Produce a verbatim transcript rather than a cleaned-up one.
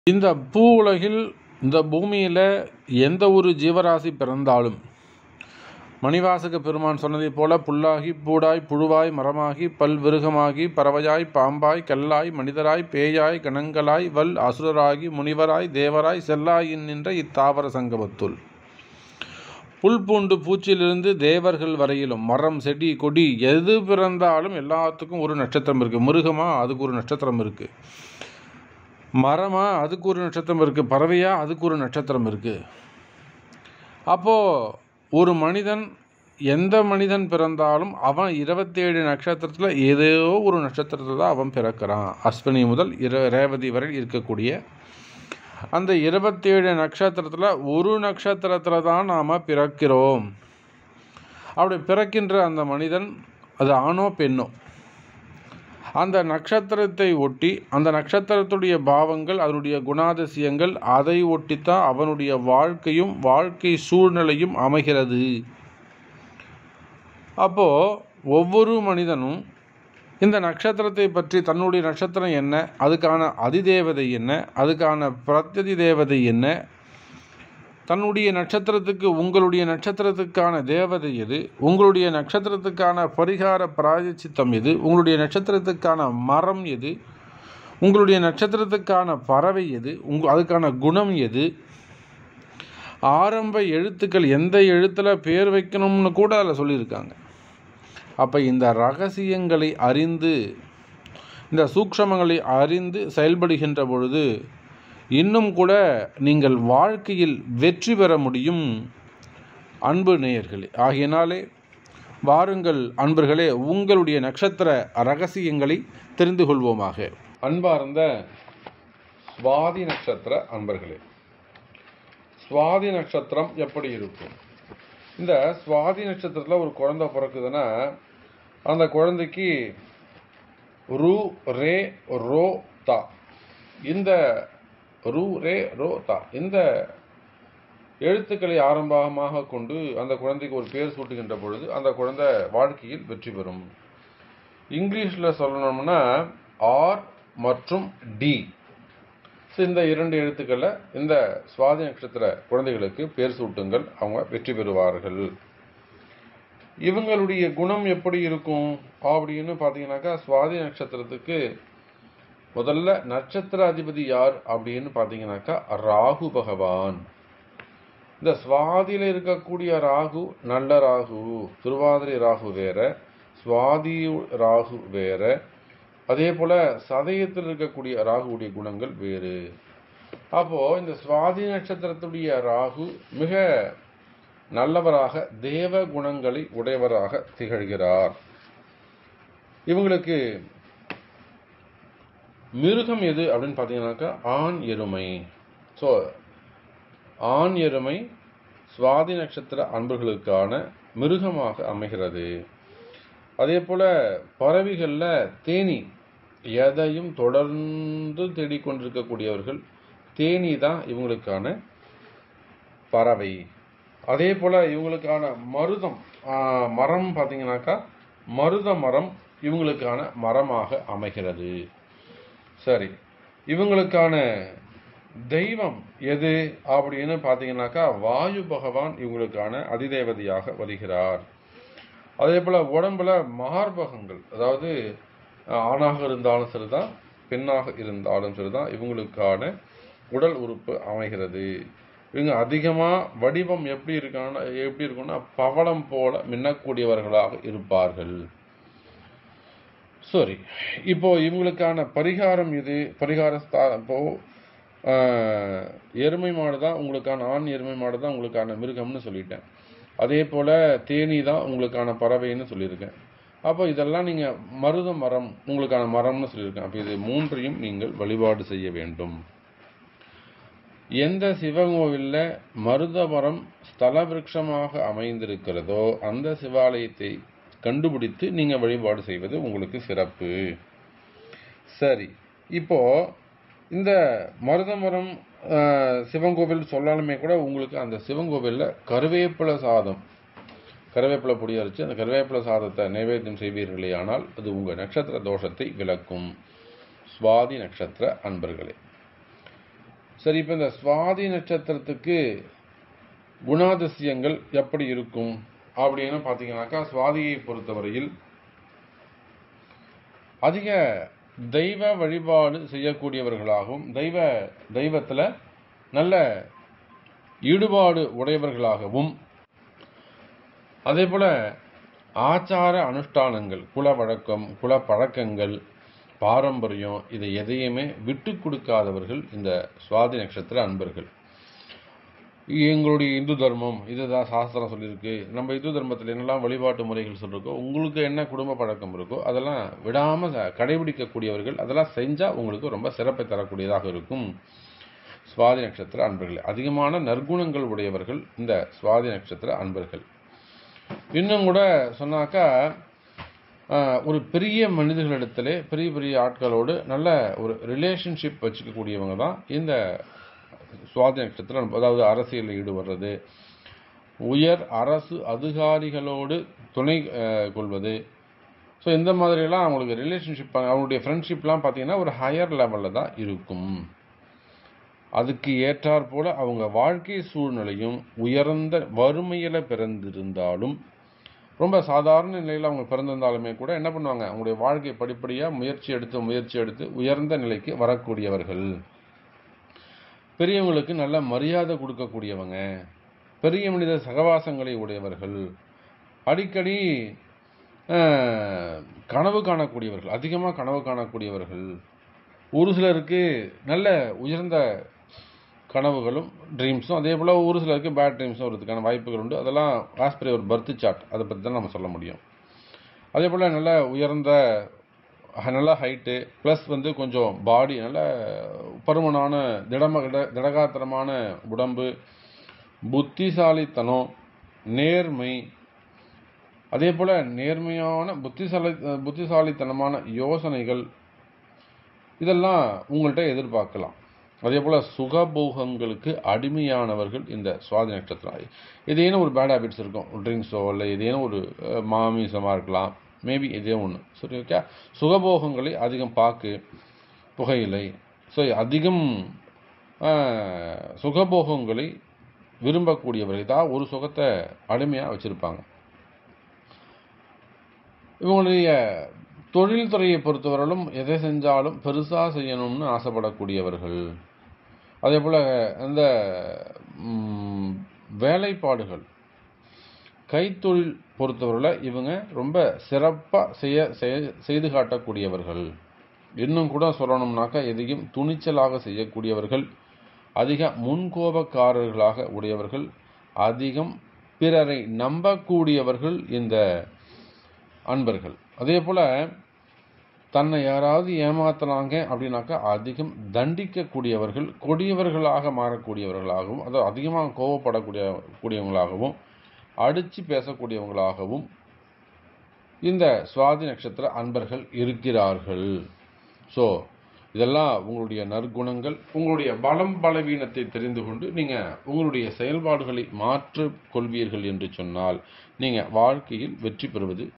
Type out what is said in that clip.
இந்த பூ உலகில் இந்த பூமியில் எந்த ஒரு ஜீவராசி பிறந்தாலும் மணிவாசக பெருமான் சொன்னதைப் போல புல்லாகி பூடாய் புழுவாய் மரமாகி பல்விருகமாகி பறவையாய் பாம்பாய் கல்லாய் மனிதராய் பேயாய் கணங்களாய் வல் அசுரராகி முனிவராய் தேவராய் செல்லாயின் நின்ற இத்தாவர சங்கமத்துள் புல் பூண்டு பூச்சிலிருந்து தேவர்கள் வரையிலும் மரம் செடி கொடி எது பிறந்தாலும் எல்லாத்துக்கும் ஒரு நட்சத்திரம் இருக்குது. மிருகமா அதுக்கு ஒரு நட்சத்திரம் இருக்குது, மரமா அதுக்கு ஒரு நட்சத்திரம் இருக்குது, பறவையா அதுக்கு ஒரு நட்சத்திரம் இருக்குது. அப்போது ஒரு மனிதன் எந்த மனிதன் பிறந்தாலும் அவன் இருபத்தேழு நட்சத்திரத்தில் ஏதோ ஒரு நட்சத்திரத்தில் தான் அவன் பிறக்கிறான். அஸ்வினி முதல் இர ரேவதி வரை இருக்கக்கூடிய அந்த இருபத்தேழு நட்சத்திரத்தில் ஒரு நட்சத்திரத்தில் தான் நாம் பிறக்கிறோம். அப்படி பிறக்கின்ற அந்த மனிதன் அது ஆணோ பெண்ணோ, அந்த நட்சத்திரத்தை ஒட்டி அந்த நட்சத்திரத்துடைய பாவங்கள் அதனுடைய குணாதிசயங்கள் அதை ஒட்டித்தான் அவனுடைய வாழ்க்கையும் வாழ்க்கை சூழ்நிலையும் அமைகிறது. அப்போது ஒவ்வொரு மனிதனும் இந்த நட்சத்திரத்தை பற்றி தன்னுடைய நட்சத்திரம் என்ன, அதுக்கான அதிதேவதை என்ன, அதுக்கான பிரத்யதி தேவதை என்ன, தன்னுடைய நட்சத்திரத்துக்கு உங்களுடைய நட்சத்திரத்துக்கான தேவதை எது, உங்களுடைய நட்சத்திரத்துக்கான பரிகார பிராயச்சித்தம் எது, உங்களுடைய நட்சத்திரத்துக்கான மரம் எது, உங்களுடைய நட்சத்திரத்துக்கான பறவை எது, உங்க அதுக்கான குணம் எது, ஆரம்ப எழுத்துக்கள் எந்த எழுத்தில் பேர் வைக்கணும்னு கூட அதில் சொல்லியிருக்காங்க. அப்போ இந்த ரகசியங்களை அறிந்து இந்த சூக்ஷமங்களை அறிந்து செயல்படுகின்ற பொழுது இன்னும் கூட நீங்கள் வாழ்க்கையில் வெற்றி பெற முடியும் அன்பு நேயர்களே. ஆகையினாலே வாருங்கள் அன்பர்களே, உங்களுடைய நட்சத்திர ரகசியங்களை தெரிந்து கொள்வோமாக. அன்பார்ந்த சுவாதி நட்சத்திர அன்பர்களே, சுவாதி நட்சத்திரம் எப்படி இருக்கும்? இந்த சுவாதி நட்சத்திரத்தில் ஒரு குழந்தை பிறக்குதுன்னா அந்த குழந்தைக்கு ரு ரே ரோ தா இந்த ரு ரே ரோ தா இந்த எழுத்துக்களை ஆரம்பமாக கொண்டு அந்த குழந்தைக்கு ஒரு பேர் சூட்டுகின்ற பொழுது அந்த குழந்தை வாழ்க்கையில் வெற்றி பெறும். இங்கிலீஷில் சொல்லணும்னா ஆர் மற்றும் டி, இந்த இரண்டு எழுத்துக்களை இந்த சுவாதி நட்சத்திர குழந்தைகளுக்கு பேர் சூட்டுங்கள், அவங்க வெற்றி பெறுவார்கள். இவங்களுடைய குணம் எப்படி இருக்கும் அப்படின்னு பார்த்தீங்கன்னாக்கா, சுவாதி நட்சத்திரத்துக்கு முதல்ல நட்சத்திர அதிபதி யார் அப்படின்னு பார்த்தீங்கன்னாக்கா ராகு பகவான். இந்த சுவாதியில் இருக்கக்கூடிய ராகு நல்ல ராகு, திருவாதிரை ராகு வேற, சுவாதி ராகு வேற, அதே போல சதயத்தில் இருக்கக்கூடிய ராகுடைய குணங்கள் வேறு. அப்போ இந்த சுவாதி நட்சத்திரத்துடைய ராகு மிக நல்லவராக தேவ குணங்களை உடையவராக திகழ்கிறார். இவங்களுக்கு மிருகம் எது அப்படின்னு பார்த்தீங்கன்னாக்கா ஆண் எருமை. ஸோ ஆண் எருமை சுவாதி நட்சத்திர அன்பர்களுக்கான மிருகமாக அமைகிறது. அதே போல பறவைகளில் தேனி, எதையும் தொடர்ந்து தேடிக்கொண்டிருக்கக்கூடியவர்கள் தேனி தான் இவங்களுக்கான பறவை. அதே போல் இவங்களுக்கான மருதம் மரம் பார்த்தீங்கன்னாக்கா மருத மரம் இவங்களுக்கான மரமாக அமைகிறது. சரி, இவங்களுக்கான தெய்வம் எது அப்படின்னு பார்த்தீங்கன்னாக்கா வாயு பகவான் இவங்களுக்கான அதிதேவதையாக வருகிறார். அதே போல் உடம்புல மார்பகங்கள், அதாவது ஆணாக இருந்தாலும் சரிதான் பெண்ணாக இருந்தாலும் சரிதான் இவங்களுக்கான உடல் உறுப்பு அமைகிறது. இவங்க அதிகமாக வடிவம் எப்படி இருக்கான எப்படி இருக்குன்னா பவளம் போல மின்னக்கூடியவர்களாக இருப்பார்கள். சரி, இப்போ இவங்களுக்கான பரிகாரம் இது பரிகார இப்போ எருமை மாடு தான் உங்களுக்கான ஆண் எருமை மாடு தான் உங்களுக்கான மிருகம்னு சொல்லிட்டேன். அதே போல் தேனி தான் உங்களுக்கான பறவைன்னு சொல்லியிருக்கேன். அப்போ இதெல்லாம் நீங்கள் மருத மரம் உங்களுக்கான மரம்னு சொல்லியிருக்கேன். அப்போ இது மூன்றையும் நீங்கள் வழிபாடு செய்ய வேண்டும். எந்த சிவகோவிலில் மருத மரம் ஸ்தல விருட்சமாக அமைந்திருக்கிறதோ அந்த சிவாலயத்தை கண்டுபிடித்து நீங்கள் வழிபாடு செய்வது உங்களுக்கு சிறப்பு. சரி, இப்போது இந்த மருத மரம் சிவங்கோவில் சொல்லாலுமே கூட உங்களுக்கு அந்த சிவங்கோவிலில் கருவேப்பிலை சாதம் கருவேப்பிலை பொடி அரைச்சு அந்த கருவேப்பிலை சாதத்தை நைவேத்தியம் செய்வீர்களே ஆனால் அது உங்கள் நட்சத்திர தோஷத்தை விளக்கும். சுவாதி நட்சத்திர அன்பர்களே, சரி, இப்போ இந்த சுவாதி நட்சத்திரத்துக்கு குணாதிசயங்கள் எப்படி இருக்கும் அப்படின்னு பார்த்தீங்கன்னாக்கா, சுவாதியை பொறுத்தவரையில் அதிக தெய்வ வழிபாடு செய்யக்கூடியவர்களாகவும் தெய்வ தெய்வத்தில் நல்ல ஈடுபாடு உடையவர்களாகவும், அதே போல ஆச்சார அனுஷ்டானங்கள், குல வழக்கம், குல பழக்கங்கள், பாரம்பரியம், இதை எதையுமே விட்டு கொடுக்காதவர்கள் இந்த சுவாதி நட்சத்திர அன்பர்கள். எங்களுடைய இந்து தர்மம் இதுதான் சாஸ்திரம் சொல்லியிருக்கு, நம்ம இந்து தர்மத்தில் என்னெல்லாம் வழிபாட்டு முறைகள் சொல்லியிருக்கோ, உங்களுக்கு என்ன குடும்ப பழக்கம் இருக்கோ அதெல்லாம் விடாமல் கடைபிடிக்கக்கூடியவர்கள். அதெல்லாம் செஞ்சால் உங்களுக்கு ரொம்ப சிறப்பை தரக்கூடியதாக இருக்கும். சுவாதி நட்சத்திர அன்பர்கள் அதிகமான நற்குணங்கள் உடையவர்கள் இந்த சுவாதி நட்சத்திர அன்பர்கள். இன்னும் கூட சொன்னாக்கா, ஒரு பெரிய மனிதர்களிடத்திலே பெரிய பெரிய ஆட்களோடு நல்ல ஒரு ரிலேஷன்ஷிப் வச்சுக்கக்கூடியவங்க தான் இந்த சுவாதி நட்சத்திரம். அதாவது அரசியலில் ஈடுபடுறது, உயர் அரசு அதிகாரிகளோடு துணை கொள்வது. ஸோ இந்த மாதிரியெல்லாம் அவங்களுக்கு ரிலேஷன்ஷிப், அவங்களுடைய ஃப்ரெண்ட்ஷிப்லாம் பார்த்தீங்கன்னா ஒரு ஹையர் லெவலில் தான் இருக்கும். அதுக்கு ஏற்றாற் போல அவங்க வாழ்க்கை சூழ்நிலையும் உயர்ந்த வறுமையில் பிறந்திருந்தாலும், ரொம்ப சாதாரண நிலையில் அவங்க பிறந்திருந்தாலுமே கூட என்ன பண்ணுவாங்க, அவங்களுடைய வாழ்க்கை படிப்படியாக முயற்சி எடுத்து முயற்சி எடுத்து உயர்ந்த நிலைக்கு வரக்கூடியவர்கள். பெரியவங்களுக்கு நல்ல மரியாதை கொடுக்கக்கூடியவங்க, பெரிய மனித சகவாசங்களை உடையவர்கள், அடிக்கடி கனவு காணக்கூடியவர்கள், அதிகமாக கனவு காணக்கூடியவர்கள். ஒரு சிலருக்கு நல்ல உயர்ந்த கனவுகளும் ட்ரீம்ஸும், அதே போல் ஒரு சிலருக்கு பேட் ட்ரீம்ஸும் வரதுக்கான வாய்ப்புகள் உண்டு. அதெல்லாம் ஆஸ் பர் ஒரு பர்த் சார்ட், அதை பற்றி தான் நம்ம சொல்ல முடியும். அதே போல் நல்ல உயர்ந்த நல்ல ஹைட்டு ப்ளஸ் வந்து கொஞ்சம் பாடி நல்ல பருமனான திடம திடகாத்திரமான உடம்பு, புத்திசாலித்தனம், நேர்மை, அதே போல் நேர்மையான புத்திசாலி புத்திசாலித்தனமான யோசனைகள், இதெல்லாம் உங்கள்கிட்ட எதிர்பார்க்கலாம். அதே போல் சுகபோகங்களுக்கு அடிமையானவர்கள் இந்த சுவாதி நட்சத்திரம். இதேனும் ஒரு பேட் ஹேபிட்ஸ் இருக்கும், ட்ரிங்க்ஸோ இல்லை இதேனும் ஒரு மாமிசமாக இருக்கலாம், மேபி இதே ஒன்று. சரி, ஓகே. சுகபோகங்களை அதிகம், பாக்கு, புகையிலை, ஸோ அதிகம் சுகபோகங்களை விரும்பக்கூடியவர்கள் தான் ஒரு சுகத்தை அடிமையாக வச்சுருப்பாங்க. இவங்களுடைய தொழில்துறையை பொறுத்தவரையிலும் எதை செஞ்சாலும் பெருசாக செய்யணும்னு ஆசைப்படக்கூடியவர்கள். அதே போல் அந்த வேலைப்பாடுகள், கைத்தொழில் பொறுத்தவரையில் இவங்க ரொம்ப சிறப்பாக செய்ய செய்து காட்டக்கூடியவர்கள். இன்னும் கூட சொல்லணும்னாக்கா எதையும் துணிச்சலாக செய்யக்கூடியவர்கள், அதிக முன்கோபக்காரர்களாக உடையவர்கள், அதிகம் பிறரை நம்பக்கூடியவர்கள் இந்த அன்பர்கள். அதே போல் தன்னை யாராவது ஏமாத்துறாங்க அப்படின்னாக்கா அதிகம் தண்டிக்கக்கூடியவர்கள், கொடியவர்களாக மாறக்கூடியவர்களாகவும், அதாவது அதிகமாக கோபப்படக்கூடிய கூடியவங்களாகவும், அடித்து பேசக்கூடியவங்களாகவும் இந்த சுவாதி நட்சத்திர அன்பர்கள் இருக்கிறார்கள். ஸோ இதெல்லாம் உங்களுடைய நற்குணங்கள். உங்களுடைய பலம் பலவீனத்தை தெரிந்து கொண்டு நீங்கள் உங்களுடைய செயல்பாடுகளை மாற்றிக் கொள்வீர்கள் என்று சொன்னால் நீங்கள் வாழ்க்கையில் வெற்றி பெறுவது